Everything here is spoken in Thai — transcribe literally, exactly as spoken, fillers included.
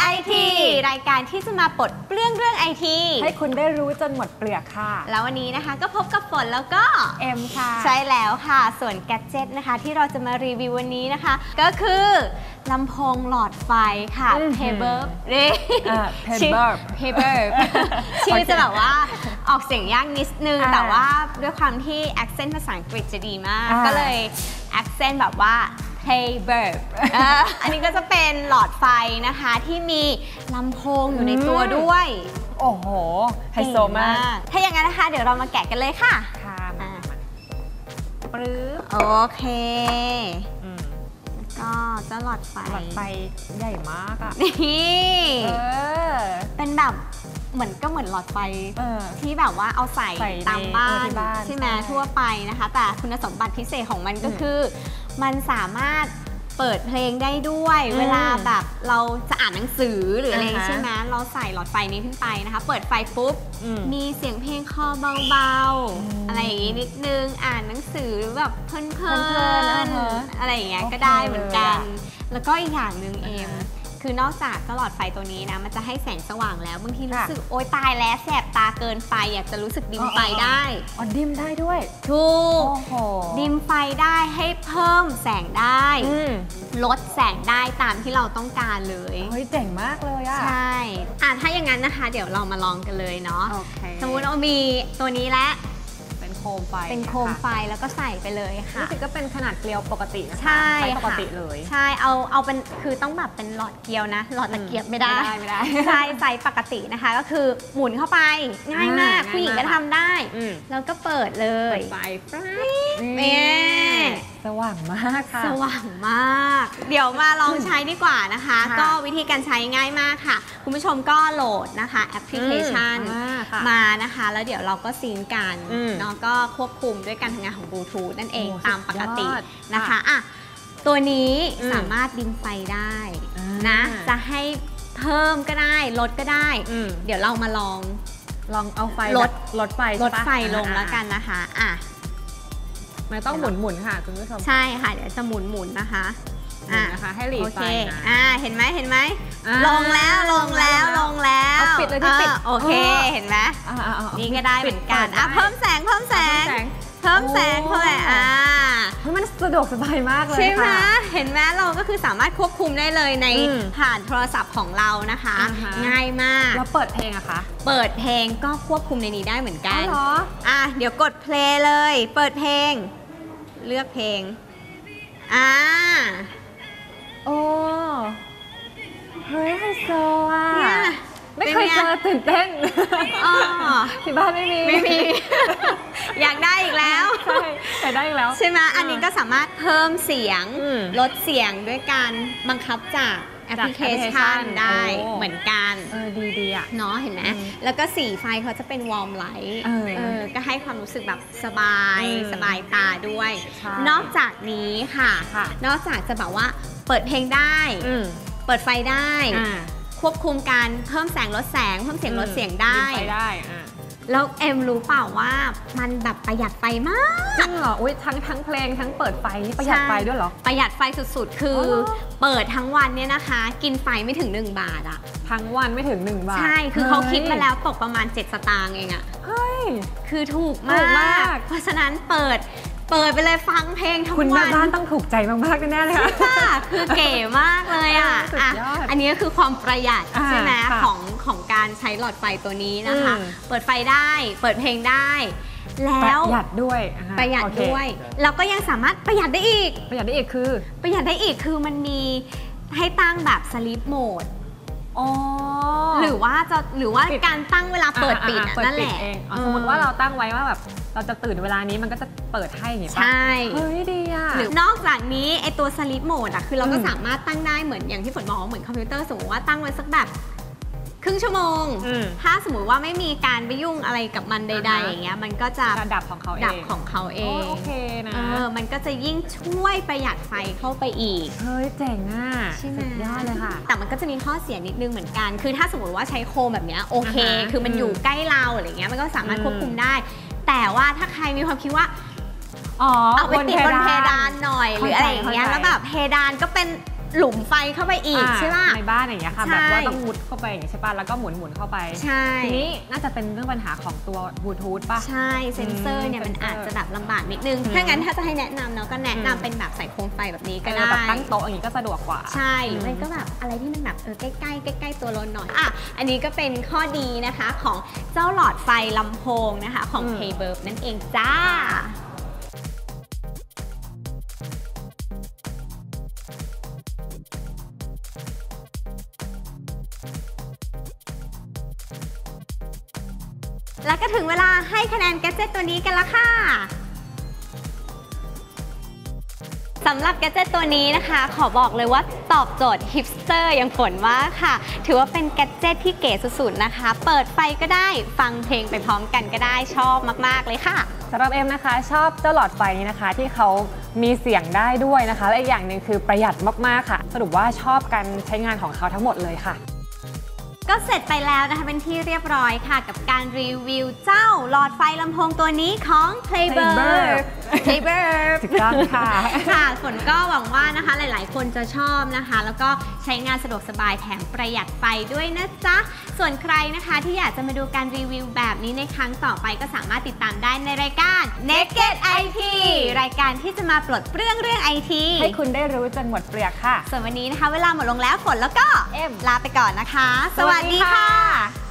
ไอ ที รายการที่จะมาปลดเปลื้องเรื่อง ไอ ทีให้คุณได้รู้จนหมดเปลือกค่ะแล้ววันนี้นะคะก็พบกับฝนแล้วก็เอ็มค่ะใช่แล้วค่ะส่วนแกดเจ็ตนะคะที่เราจะมารีวิววันนี้นะคะก็คือลำโพงหลอดไฟค่ะ Paper เร่ชื่อ Paper ชื่อจะแบบว่าออกเสียงยากนิดนึงแต่ว่าด้วยความที่ accent ภาษาอังกฤษจะดีมากก็เลย accent แบบว่าPaper อันนี้ก็จะเป็นหลอดไฟนะคะที่มีลำโพงอยู่ในตัวด้วยโอ้โหไฮโซมากถ้าอย่างนั้นนะคะเดี๋ยวเรามาแกะกันเลยค่ะค่ะปรื้อโอเคก็จะหลอดไฟหลอดไฟใหญ่มากอ่ะนี่เป็นแบบเหมือนก็เหมือนหลอดไฟที่แบบว่าเอาใส่ตามบ้านใช่ไหมทั่วไปนะคะแต่คุณสมบัติพิเศษของมันก็คือมันสามารถเปิดเพลงได้ด้วยเวลาแบบเราจะอ่านหนังสือหรืออะไรใช่ไหมเราใส่หลอดไฟนี้ขึ้นไปนะคะเปิดไฟปุ๊บมีเสียงเพลงคอเบาๆอะไรอย่างงี้นิดนึงอ่านหนังสือแบบเพลินๆอะไรอย่างเงี้ยก็ได้เหมือนกันแล้วก็อีกอย่างหนึ่งเอมคือนอกจากหลอดไฟตัวนี้นะมันจะให้แสงสว่างแล้วบางทีรู้สึกโอ๊ยตายแล้วแสบตาเกินไปอยากจะรู้สึกดิมไฟได้อ๋อดิมได้ด้วยถูกดิมไฟได้ให้เพิ่มแสงได้ลดแสงได้ตามที่เราต้องการเลยเฮ้ยเจ๋งมากเลยอ่ะใช่อ่ะถ้าอย่างนั้นนะคะเดี๋ยวเรามาลองกันเลยเนาะสมมุติเรามีตัวนี้แล้วโคมไฟเป็นโคมไฟแล้วก็ใส่ไปเลยค่ะนี่คือก็เป็นขนาดเกลียวปกตินะคะใช่ปกติเลยใช่เอาเอาเป็นคือต้องแบบเป็นหลอดเกลียวนะหลอดตะเกียบไม่ได้ไม่ได้ใช่ไซส์ปกตินะคะก็คือหมุนเข้าไปง่ายมากผู้หญิงก็ทำได้แล้วก็เปิดเลยไฟนี่สว่างมากค่ะสว่างมากเดี๋ยวมาลองใช้ดีกว่านะคะก็วิธีการใช้ง่ายมากค่ะคุณผู้ชมก็โหลดนะคะแอปพลิเคชันมานะคะแล้วเดี๋ยวเราก็ซิงค์กันเนาะก็ควบคุมด้วยการทำงานของบลูทูธนั่นเองตามปกตินะคะอ่ะตัวนี้สามารถดิมไฟได้นะจะให้เพิ่มก็ได้ลดก็ได้เดี๋ยวเรามาลองลองเอาไฟลดลดไฟลดไฟลงแล้วกันนะคะอ่ะมันต้องหมุนหมุนค่ะคุณผู้ชมใช่ค่ะเดี๋ยวจะหมุนหมุนนะคะอ่ะนะคะให้หลีไฟนะอ่าเห็นไหมเห็นไหมลงแล้วลงแล้วลงแล้วปิดเลยที่ปิดโอเคเห็นไหมนี่ก็ได้เหมือนกันอ่ะเพิ่มแสงเพิ่มแสงเพิ่มแสงเพิ่มอ่ามันสะดวกสบายมากเลยใช่ไหมเห็นไหมเราก็คือสามารถควบคุมได้เลยในผ่านโทรศัพท์ของเรานะคะง่ายมากแล้วเปิดเพลงอะคะเปิดเพลงก็ควบคุมในนี้ได้เหมือนกันอ๋อเหรออ่ะเดี๋ยวกดเพลย์เลยเปิดเพลงเลือกเพลงอ่าโอ้เฮ้ยไฮโซอ่ะไม่เคยเจอตื่นเต้นที่บ้านไม่มีไม่มีอยากได้อีกแล้วใช่อยากได้อีกแล้วใช่ไหมอันนี้ก็สามารถเพิ่มเสียงลดเสียงด้วยการบังคับจากแอปพลิเคชันได้เหมือนกันเออดีดีอ่ะเนาะเห็นไหมแล้วก็สีไฟเขาจะเป็นวอร์มไลท์ก็ให้ความรู้สึกแบบสบายสบายตาด้วยนอกจากนี้ค่ะนอกจากจะแบบว่าเปิดเพลงได้เปิดไฟได้ควบคุมการเพิ่มแสงลดแสงเพิ่มเสียงลดเสียงได้แล้วเอ็มรู้เปล่าว่ามันแบบประหยัดไฟมากจริงเหรออุ้ยทั้งทั้งเพลงทั้งเปิดไฟนี่ประหยัดไฟด้วยเหรอประหยัดไฟสุดๆคือเปิดทั้งวันเนี่ยนะคะกินไฟไม่ถึงหนึ่งบาทอะทั้งวันไม่ถึงหนึ่งบาทใช่คือเขาคิดมาแล้วตกประมาณเจ็ดสตางค์เองอะเฮ้ยคือถูกมากเพราะฉะนั้นเปิดเปิดไปเลยฟังเพลงทั้งวันคุณแม่บ้านต้องถูกใจมากๆแน่ๆเลยค่ะคือเก๋มากเลยอ่ะอันนี้ก็คือความประหยัดใช่ไหมของของการใช้หลอดไฟตัวนี้นะคะเปิดไฟได้เปิดเพลงได้แล้วประหยัดด้วยประหยัดด้วยแล้วก็ยังสามารถประหยัดได้อีกประหยัดได้อีกคือประหยัดได้อีกคือมันมีให้ตั้งแบบ sleep mode อ๋อหรือว่าจะหรือว่าการตั้งเวลาเปิดปิดนั่นแหละสมมติว่าเราตั้งไว้ว่าแบบเราจะตื่นเวลานี้มันก็จะเปิดให้อย่างนี้ป่ะใช่เฮ้ยดีอ่ะหรือนอกจากนี้ไอตัว sleep mode อะคือเราก็สามารถตั้งได้เหมือนอย่างที่ฝนบอกเหมือนคอมพิวเตอร์สมมติว่าตั้งไว้สักแบบครึ่งชั่วโมงถ้าสมมติว่าไม่มีการไปยุ่งอะไรกับมันใดๆอย่างเงี้ยมันก็จะดับของเขาเองดับของเขาเองโอเคนะมันก็จะยิ่งช่วยประหยัดไฟเข้าไปอีกเฮ้ยเจ๋งอ่ะสุดยอดเลยค่ะแต่มันก็จะมีข้อเสียนิดนึงเหมือนกันคือถ้าสมมติว่าใช้โคมแบบเนี้ยโอเคคือมันอยู่ใกล้เราอะไรเงี้ยมันก็สามารถควบคุมได้แต่ว่าถ้าใครมีความคิดว่าเอาไปติดบนเพดานหน่อยหรืออะไรอย่างเงี้ยแล้วแบบเพดานก็เป็นหลุมไฟเข้าไปอีกใช่ป่ะในบ้านอย่างเงี้ยค่ะแบบว่าต้องมุดเข้าไปอย่างเงี้ยใช่ป่ะแล้วก็หมุนหมุนเข้าไปใช่ทีนี้น่าจะเป็นเรื่องปัญหาของตัวบลูทูธป่ะใช่เซนเซอร์เนี่ยมันอาจจะแบบลำบากนิดนึงถ้างั้นถ้าจะให้แนะนำเนาะก็แนะนำเป็นแบบใส่โคมไฟแบบนี้ก็ได้แบบตั้งโต๊ะอย่างงี้ก็สะดวกกว่าใช่หรือไม่ก็แบบอะไรที่มันแบบเออใกล้ใกล้ใกล้ใกล้ตัวรถหน่อยอ่ะอันนี้ก็เป็นข้อดีนะคะของเจ้าหลอดไฟลำโพงนะคะของ K-Verb นั่นเองจ้าแล้วก็ถึงเวลาให้คะแนนแกดเจ็ตตัวนี้กันละค่ะสำหรับแกดเจ็ตตัวนี้นะคะขอบอกเลยว่าตอบโจทย์ฮิปสเตอร์อย่างฝนมากค่ะถือว่าเป็นแกดเจ็ตที่เก๋สุดๆนะคะเปิดไฟก็ได้ฟังเพลงไปพร้อมกันก็ได้ชอบมากๆเลยค่ะสำหรับเอ็มนะคะชอบเจ้าหลอดไฟนี้นะคะที่เขามีเสียงได้ด้วยนะคะและอีกอย่างหนึ่งคือประหยัดมากๆค่ะสรุปว่าชอบการใช้งานของเขาทั้งหมดเลยค่ะก็เสร็จไปแล้วนะคะเป็นที่เรียบร้อยค่ะกับการรีวิวเจ้าหลอดไฟลำโพงตัวนี้ของ K-Verb K-Verb ถูกต้องค่ะค่ะฝนก็หวังว่านะคะหลายๆคนจะชอบนะคะแล้วก็ใช้งานสะดวกสบายแถมประหยัดไฟด้วยนะจ๊ะส่วนใครนะคะที่อยากจะมาดูการรีวิวแบบนี้ในครั้งต่อไปก็สามารถติดตามได้ในรายการ Naked ไอ ที รายการที่จะมาปลดเปลื้องเรื่อง ไอ ทีให้คุณได้รู้จนหมดเปลือกค่ะส่วนวันนี้นะคะเวลาหมดลงแล้วฝนแล้วก็เอ็มลาไปก่อนนะคะสวัสดีค่ะ